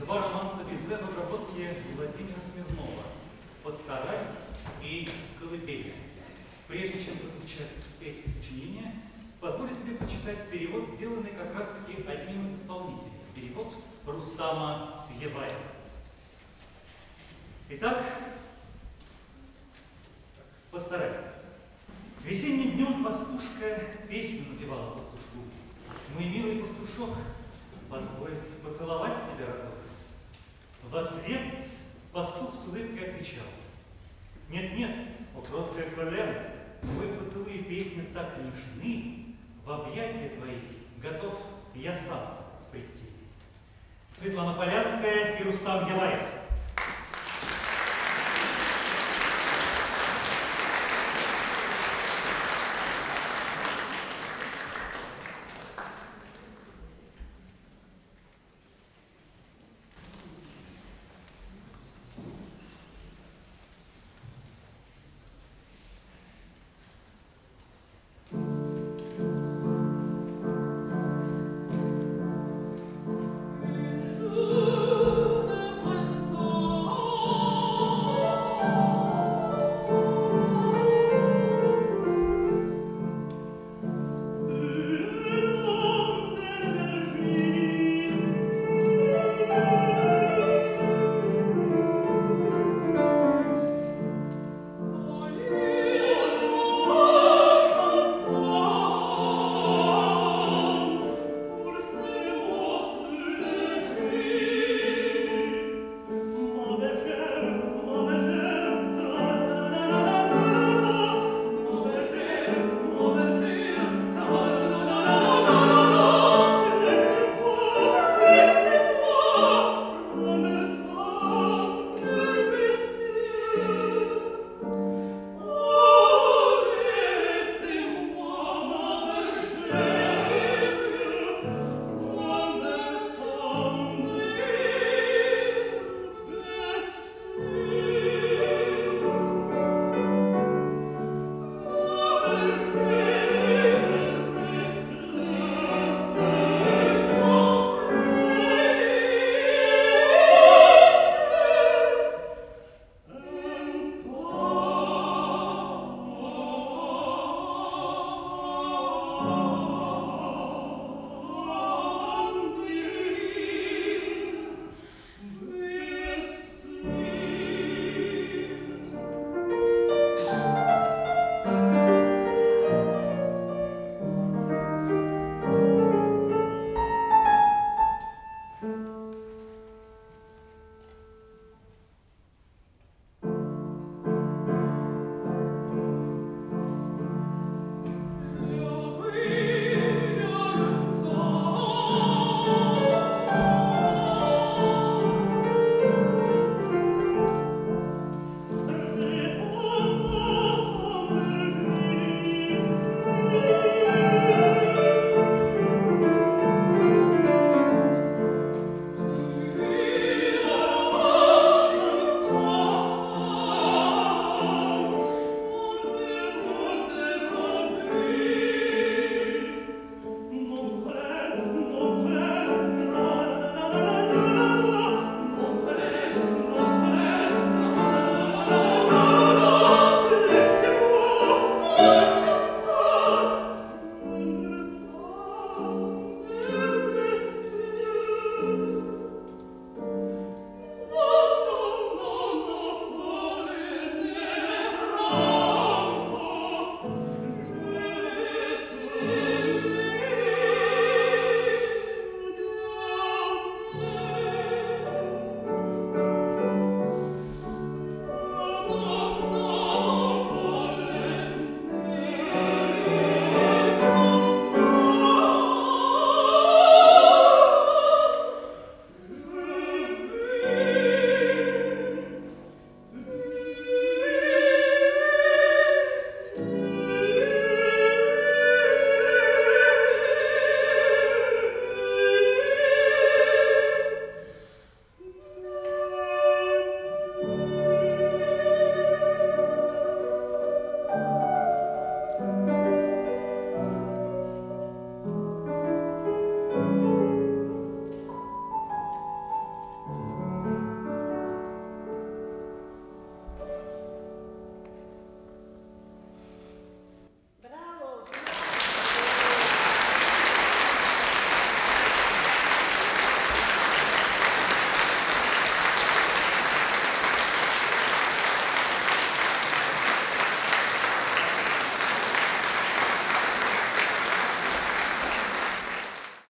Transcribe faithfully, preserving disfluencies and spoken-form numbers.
два романса Бизе в обработке Владимира Смирнова «Пастораль» и «Колыбель». Прежде чем прозвучат эти сочинения, позволю себе почитать перевод, сделанный как раз-таки одним из исполнителей. Перевод Рустама Еваева. Итак, «Пастораль». Весенним днем пастушка песню напевала пастушку. Мой милый пастушок, позволь поцеловать тебя разок. В ответ пастух с улыбкой отвечал: нет-нет, о кроткая колено, твой поцелуй и песня так нежны, в объятия твои готов я сам прийти. Светлана Полянская и Рустам Еваев.